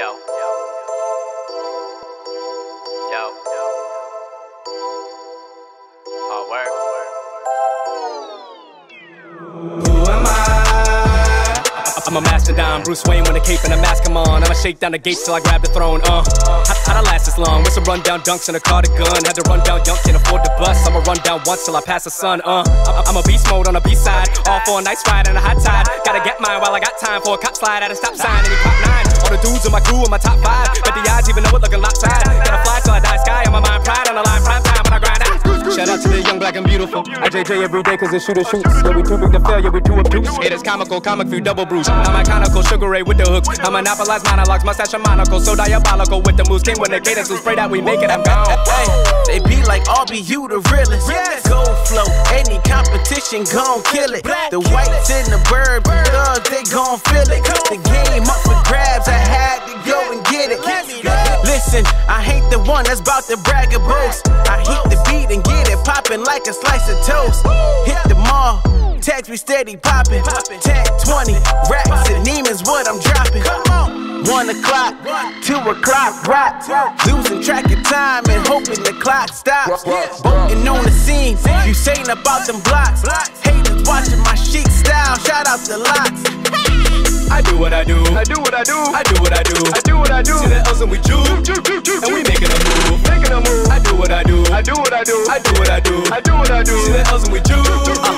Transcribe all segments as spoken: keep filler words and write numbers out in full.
Yo. Yo. Hardwork. Who am I? I'm a mastodon, Bruce Wayne with a cape and a mask, come on. I'ma shake down the gates till I grab the throne, uh How, how'd I last this long? With some rundown dunks and a cardigan. Had to run down young, can't afford the bus. I'ma run down once till I pass the sun, uh I, I'm a beast mode on a B-side. All for a nice ride and a hot tide. Gotta get mine while I got time for a cop slide at a stop sign and he cop nine. All the dudes in my crew in my top five. Bet the odds even know it looking lopsided. Gotta fly till I die sky on my mind, pride on the line, prime time when I grind out. Shout out to the young, black, and beautiful. I J J every day cause it shoot or shoots. Yeah, we too big to fail, yeah, we too obtuse. It is comical, comic view, double bruise. I'm iconical, Sugar Ray with the hooks. I monopolize monologues, mustache and monocle. So diabolical with the moves. King when the cadence was pray that we make it, I'm gone. Hey, they be like R B, you the realest. Gold flow, any competition gon' kill it. The whites in the bird, thugs, they gon' feel it. The game up for grabs, I had to go and get it. Listen, I ain't the one that's about to brag or boast. I hit the beat and get it poppin' like a slice of toast. Hit the mall, tags be steady poppin'. Tag twenty, racks and Neiman's what I'm dropping. One o'clock, two o'clock, rock. Losing track of time and hoping the clock stops. Boating on the scene, you saying about them blocks. Haters watching my chic style, shout out the locks. I do what I do, I do what I do, I do what I do, I do what I do. See the L's and we juke, and we making a move, making a move. I do what I do, I do what I do, I do what I do, I do what I do. See the L's and we juke.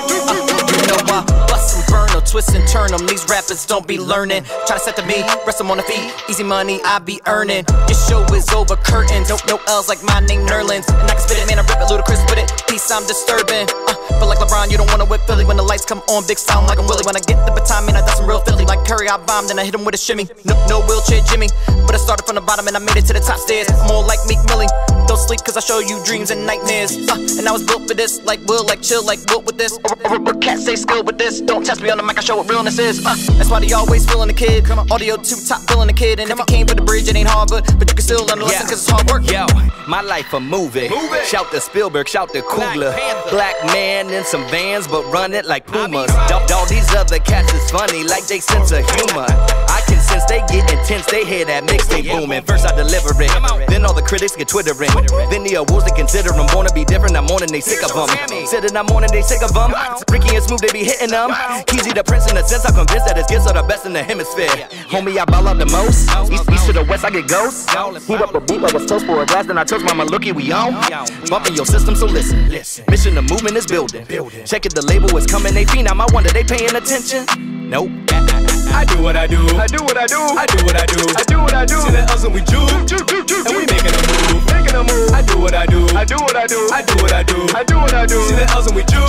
You know I bust and burn them, twist and turn them. These rappers don't be learning. Try to set the beat, rest them on the feet. Easy money I be earning. Your show is over curtains. No, no L's like my name Nerlens. And I can spit it, man, I rip it ludicrous with it. Peace, I'm disturbing. Uh, but like LeBron, you don't wanna whip Philly. When the lights come on, big sound like I'm Willie. When I get the baton, man, I got some real Philly. Like Curry, I bombed and I hit him with a shimmy. No, no wheelchair Jimmy, but I started from the bottom and I made it to the top stairs. I'm more like Meek Millie. Don't sleep cause I show you dreams and nightmares. Uh, and I was built for this, like Will, like chill, like built with this. Or, or, or can't say skill with this. Don't test me on the mic, I show what realness is. Uh, that's why they always feeling the kid. Come on. Audio two top feeling the kid. And if you came for the bridge, it ain't Harvard, but you can still learn the lesson cause it's hard work. Yo, my life a movie. movie. Shout to Spielberg, shout to Coogler. Black man in some vans, but run it like Pumas. All, all these other cats is funny, like they sense of humor. I can sense they get intense, they hear that mixtape booming. First I deliver it, then all the critics get twittering. Then the awards they consider them wanna be different. I'm on and they sick of them. Said it, I'm on and they sick of them. Ricky and Smooth, they be hitting them. Easy to Prince in the sense I'm convinced that his gifts are the best in the hemisphere. Homie, I ball out the most. East, east to the west, I get ghosts. Heat up a beat like a toast for a glass, then I toast mama looky, we on. Bumping your system, so listen. Mission the movement is building. Check it, the label is coming, they phenom. I wonder they paying attention. Nope. I do what I do, I do what I do, I do what I do, I do what I do. See the L's and we juke, and we making a move, making a move. I do what I do, I do what I do, I do what I do, I do what I do. See the L's and we juke.